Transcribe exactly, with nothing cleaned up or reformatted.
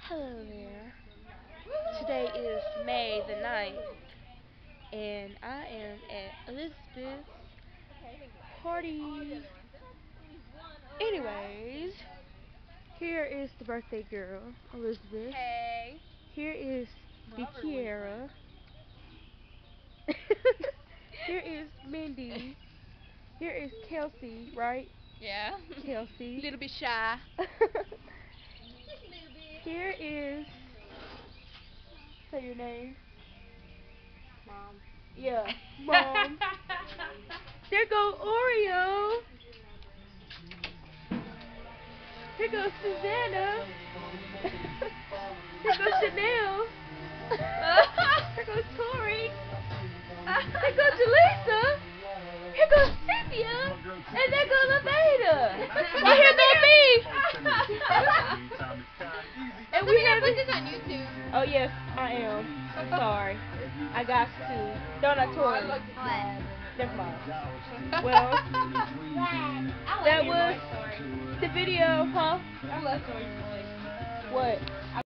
Hello there. Today is May the ninth, and I am at Elizabeth's party. Anyways, here is the birthday girl, Elizabeth. Hey. Here is the Kiara. Here is Mindy. Here is Kelsey, right? Yeah. Kelsey. Little bit shy. Here is, say your name. Mom. Yeah, Mom. There go Oreo. Here goes Susanna. Here goes Chanel. Here goes Tori. Here goes Jaleesa. Here goes Cynthia. And there goes Laveda. And here goes me. And we have put this on YouTube. Oh yes, I am. I'm sorry. I got to. Don't I, Tori? Never mind. Well, that was the video, huh? I love Toy Story. What?